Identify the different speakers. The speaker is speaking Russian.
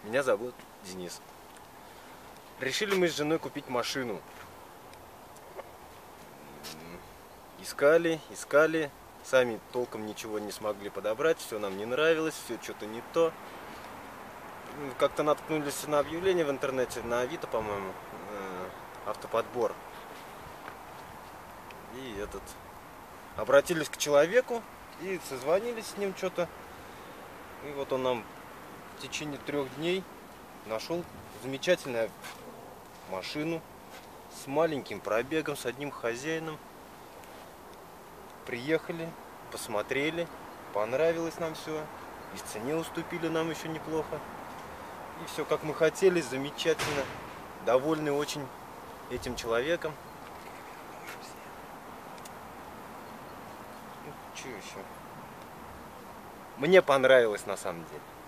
Speaker 1: Меня зовут Денис. Решили мы с женой купить машину. Искали, сами толком ничего не смогли подобрать, все нам не нравилось, все что-то не то. Как-то наткнулись на объявление в интернете, на Авито, по-моему, автоподбор. И обратились к человеку и созвонились с ним что-то. И вот он нам в течение 3 дней нашел замечательную машину с маленьким пробегом, с одним хозяином. Приехали, посмотрели, понравилось нам все. И в цене уступили нам еще неплохо. И все как мы хотели, замечательно. Довольны очень этим человеком. Ну, что еще? Мне понравилось на самом деле.